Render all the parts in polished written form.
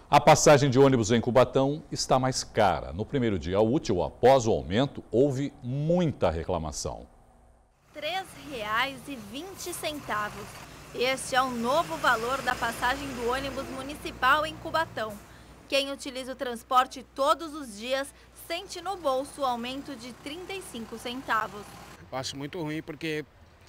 A passagem de ônibus em Cubatão está mais cara. No primeiro dia útil, após o aumento, houve muita reclamação. R$ 3,20. Este é o novo valor da passagem do ônibus municipal em Cubatão. Quem utiliza o transporte todos os dias sente no bolso o aumento de 35 centavos. Eu acho muito ruim porque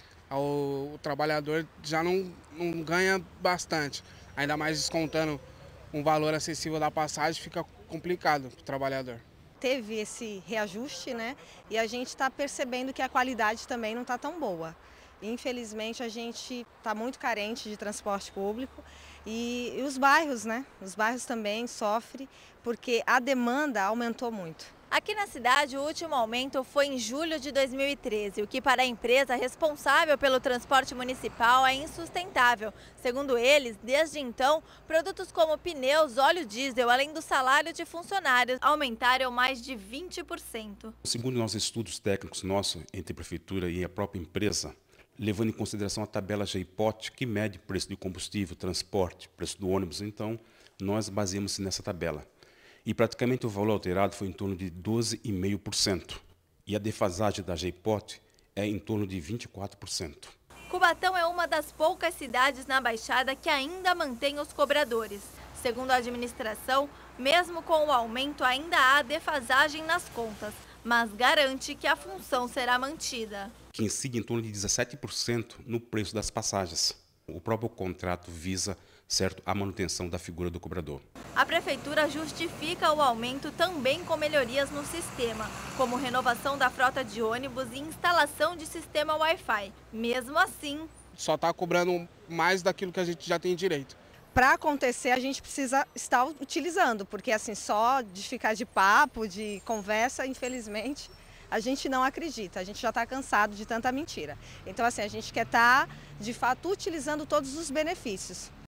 o trabalhador já não ganha bastante, ainda mais descontando um valor acessível da passagem, fica complicado para o trabalhador. Teve esse reajuste, né? E a gente está percebendo que a qualidade também não está tão boa. Infelizmente, a gente está muito carente de transporte público e os bairros, né? Os bairros também sofrem porque a demanda aumentou muito. Aqui na cidade, o último aumento foi em julho de 2013, o que para a empresa responsável pelo transporte municipal é insustentável. Segundo eles, desde então, produtos como pneus, óleo diesel, além do salário de funcionários, aumentaram mais de 20%. Segundo nossos estudos técnicos nossos, entre a prefeitura e a própria empresa, levando em consideração a tabela JPOT, que mede preço do combustível, transporte, preço do ônibus, então nós baseamos nessa tabela. E praticamente o valor alterado foi em torno de 12,5%. E a defasagem da JPOT é em torno de 24%. Cubatão é uma das poucas cidades na Baixada que ainda mantém os cobradores. Segundo a administração, mesmo com o aumento ainda há defasagem nas contas, mas garante que a função será mantida. Que incide em torno de 17% no preço das passagens. O próprio contrato visa, certo, a manutenção da figura do cobrador. A prefeitura justifica o aumento também com melhorias no sistema, como renovação da frota de ônibus e instalação de sistema Wi-Fi. Mesmo assim, só está cobrando mais daquilo que a gente já tem direito. Para acontecer, a gente precisa estar utilizando, porque assim, só de ficar de papo, de conversa, infelizmente, a gente não acredita, a gente já está cansado de tanta mentira. Então, assim, a gente quer estar, de fato, utilizando todos os benefícios.